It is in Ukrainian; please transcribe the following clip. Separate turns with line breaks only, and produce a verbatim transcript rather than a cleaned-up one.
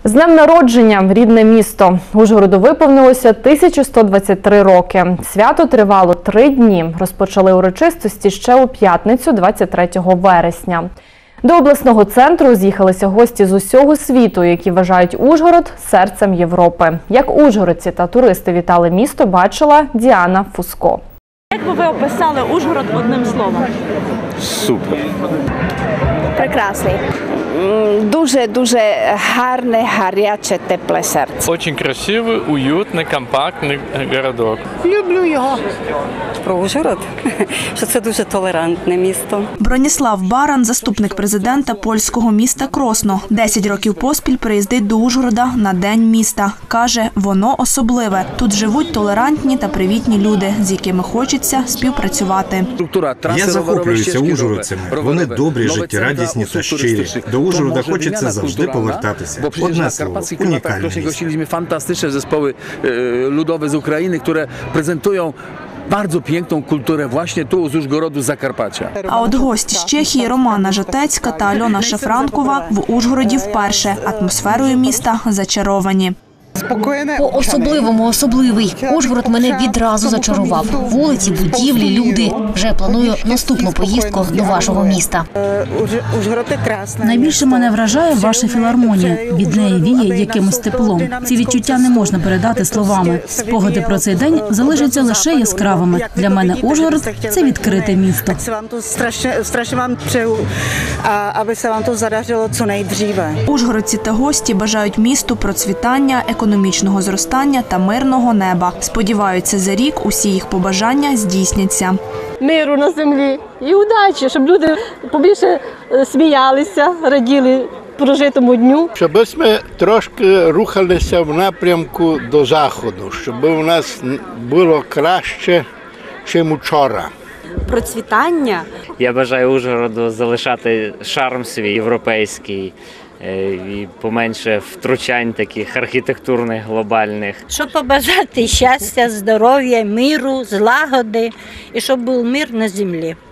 З днем народження, рідне місто. Ужгороду виповнилося тисяча сто двадцять три роки. Свято тривало три дні. Розпочали урочистості ще у п'ятницю, двадцять третього вересня. До обласного центру з'їхалися гості з усього світу, які вважають Ужгород серцем Європи. Як ужгородці та туристи вітали місто, бачила Діана Фуско.
Як би ви описали Ужгород одним словом?
Супер.
Прекрасний. Дуже-дуже гарне, гаряче, тепле серце.
Очень красивий, уютний, компактний городок.
Люблю його. Про Ужгород, що це дуже толерантне місто.
Броніслав Баран, заступник президента польського міста Кросно. Десять років поспіль приїздить до Ужгорода на День міста. Каже, воно особливе. Тут живуть толерантні та привітні люди, з якими хочеться співпрацювати.
Я захоплююся ужгородцями. Вони добрі, життєрадісні та щирі. До Ужгорода хочеться завжди повертатися. Одне слово, унікальне місто.
Fantastyczne zespoły ludowe z Ukrainy, które prezentują bardzo piękną kulturę właśnie tu z Ужгороду, з Закарпаття.
А от гості з Чехії Романа Жатецька та Альона Шафранкова в Ужгороді вперше. Атмосферою міста зачаровані.
По-особливому особливий. Ужгород мене відразу зачарував. Вулиці, будівлі, люди. Вже планую наступну поїздку до вашого міста.
Найбільше мене вражає ваша філармонія. Від неї віє якимось теплом. Ці відчуття не можна передати словами. Спогади про цей день залишаться лише яскравими. Для мене Ужгород – це відкрите місто.
Ужгородці та гості бажають місту процвітання, економічного зростання та мирного неба. Сподіваються, за рік усі їх побажання здійсняться.
Миру на землі і удачі, щоб люди побільше сміялися, раділи прожитому дню.
Щоб ми трошки рухалися в напрямку до заходу, щоб у нас було краще, ніж вчора.
Процвітання.
Я бажаю Ужгороду залишати шарм свій європейський і поменше втручань таких архітектурних, глобальних.
Щоб побажати щастя, здоров'я, миру, злагоди і щоб був мир на землі.